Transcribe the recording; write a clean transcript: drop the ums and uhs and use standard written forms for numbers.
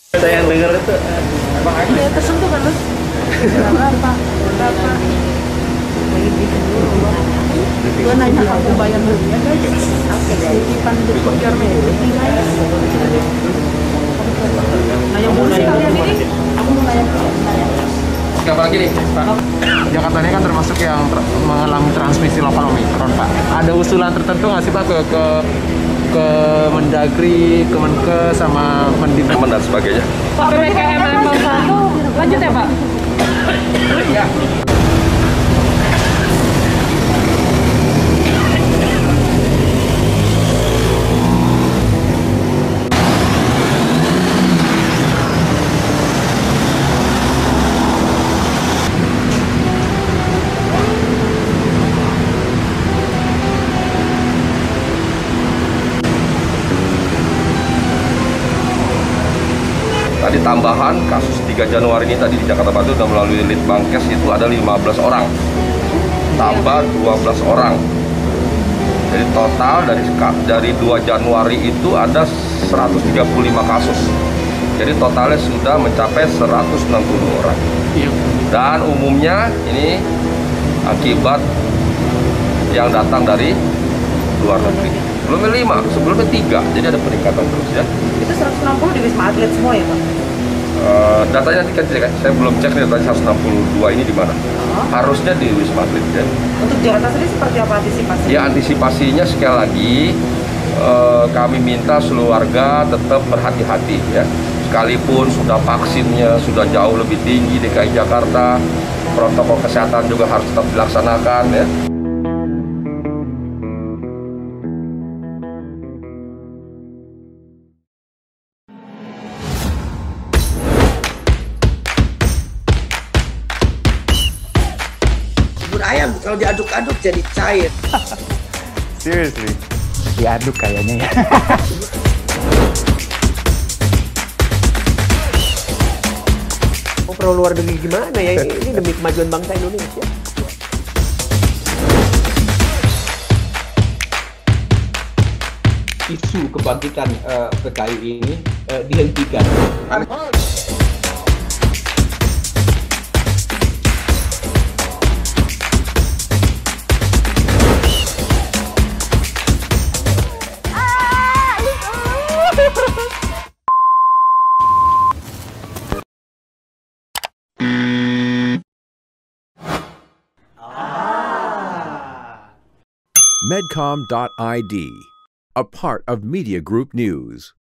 Ada yang denger itu emang aja. Iya, tersentuh kan lu? Berapa? Lagi gitu dulu. Gue nanya aku bayar dulu ya guys. Titipan untuk Jerman. Nanya mulu sih kalian ini. Aku mau nanya. Apa lagi nih, Pak? Jakarta ini kan termasuk yang mengalami transmisi lokal Omikron, Pak. Ada usulan tertentu nggak sih, Pak, ke Mendagri, Kemenkes, sama Mendikbud dan sebagainya? Pak, PPKM level 1 lanjut ya, Pak? Ya. Tadi tambahan kasus 3 Januari ini tadi di Jakarta Batu dan melalui Litbangkes itu ada 15 orang. Tambah 12 orang. Jadi total dari 2 Januari itu ada 135 kasus. Jadi totalnya sudah mencapai 160 orang. Dan umumnya ini akibat yang datang dari luar negeri. Sebelumnya 5, sebelumnya 3, jadi ada peningkatan terus ya. Itu 160 di Wisma Atlet semua ya, Pak? Datanya nanti kan saya belum cek nih datanya 162 ini di mana. Harusnya di Wisma Atlet ya. Untuk Jakarta sendiri seperti apa antisipasi? Ya antisipasinya sekali lagi kami minta seluruh warga tetap berhati-hati ya. Sekalipun sudah vaksinnya sudah jauh lebih tinggi DKI Jakarta, protokol kesehatan juga harus tetap dilaksanakan ya. Bubur ayam kalau diaduk-aduk jadi cair. Seriously, diaduk kayaknya ya. Mau pro luar negeri gimana ya? Ini demi kemajuan bangsa Indonesia. Isu kebangkitan PKI ini dihentikan. Medcom.id, a part of Media Group News.